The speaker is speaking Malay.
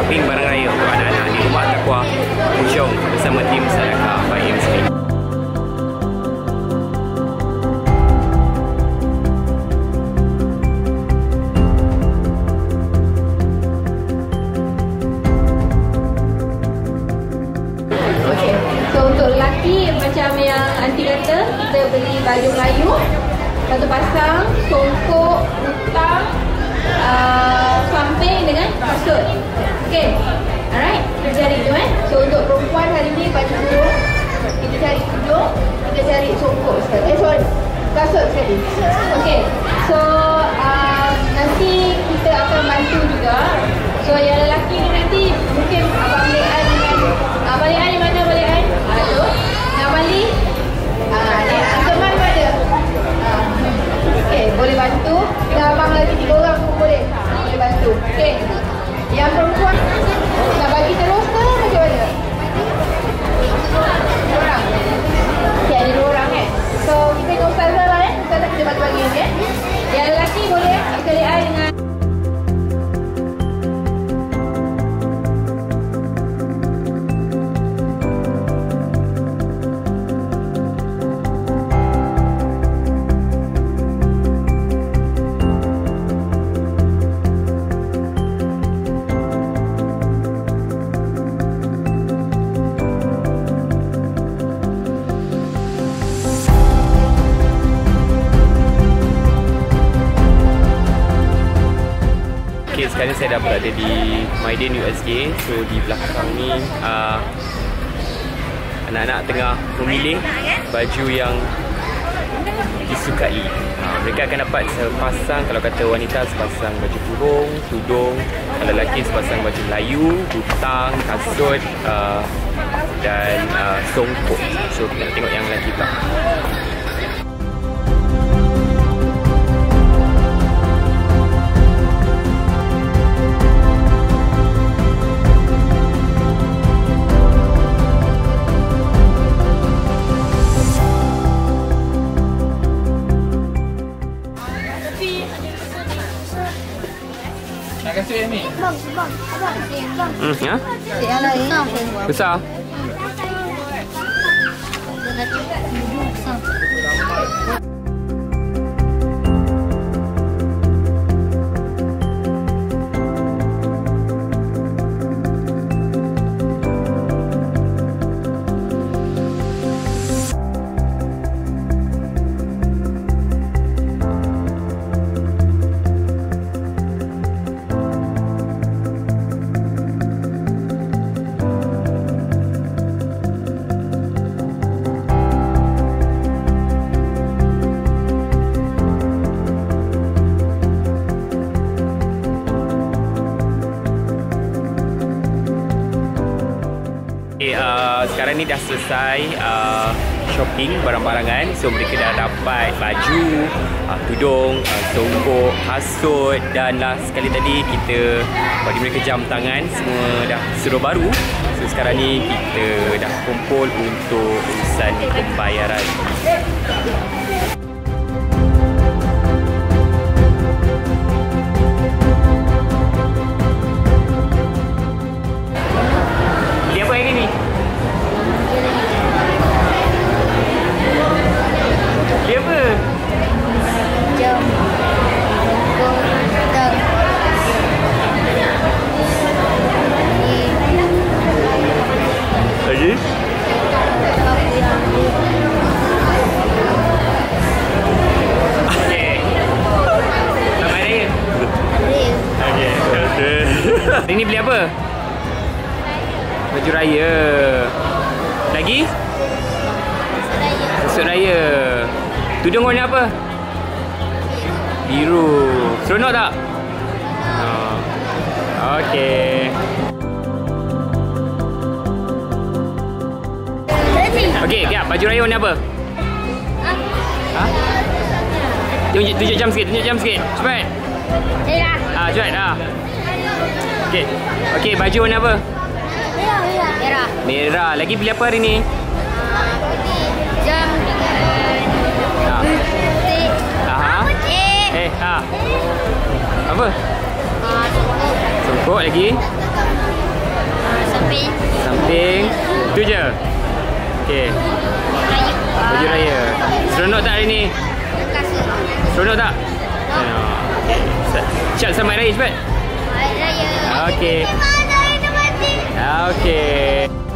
shopping barang raya untuk anak-anak di Rumah Taqwa Puchong bersama tim Sadaqah by MSP. Macam yang aunty kata, kita beli baju Melayu, satu pasang, songkok, utang, samping dengan kasut. Okay, alright, kita cari tu So untuk perempuan hari ni baju kurung, kita cari tudung, kita cari songkok sekali. Kasut sekali. Okay, so nanti kita akan bantu juga. So yang lelaki ni nanti mungkin Abang Lean dengan Abang Lean di mana Abang Lean? Aduh. Mali, teman ada. Okey, boleh bantu. Dah abang lagi 3 orang pun boleh. Boleh bantu. Okey. Yang perempuan nak bagi terus ke macam mana? 2 orang. Okey, ada 2 orang So kita dengan Ustazah lah Ustazah kita bagi-bagi Yang lelaki boleh kita lihat dengan sekarang saya dah berada di Mydin USJ. So di belakang ni anak-anak tengah memilih baju yang disukai. Mereka akan dapat sepasang, kalau kata wanita sepasang baju kurung, tudung, kalau lelaki sepasang baju Melayu, utang, kasut dan songkok. So kita nak tengok yang lelaki pula. Nak kasut yang ni? Bang. Ya? Yang lain. Besar? Sekarang ni dah selesai shopping barang-barangan. So mereka dah dapat baju, tudung, songkok, kasut dan last sekali tadi kita bagi mereka jam tangan. Semua dah seluruh baru. So sekarang ni kita dah kumpul untuk urusan pembayaran. Beli apa hari ni? Beli apa? Jam. Utang. Lagi? Okey. Selamat Raya. Okey. Hari ni beli apa? Baju raya. Lagi? Kasut raya. Tudung warna apa? Biru. Seronok tak? Okey. Okey, ya, baju raya warna apa? Ha? Tunjuk jam sikit, Cepat. Merah. Cepat. Okey. Okey, baju warna apa? Merah. Merah. Lagi beli apa hari ni? Jam. Apa? Songkok lagi? Samping. Samping. Tu je. Okey. Raya. Baju raya. Seronok tak hari ni? Kasut. Seronok tak? Seronok. Okey. Siap selamat raya cepat. Hari Raya. Okey. Mana itu mati? Okey.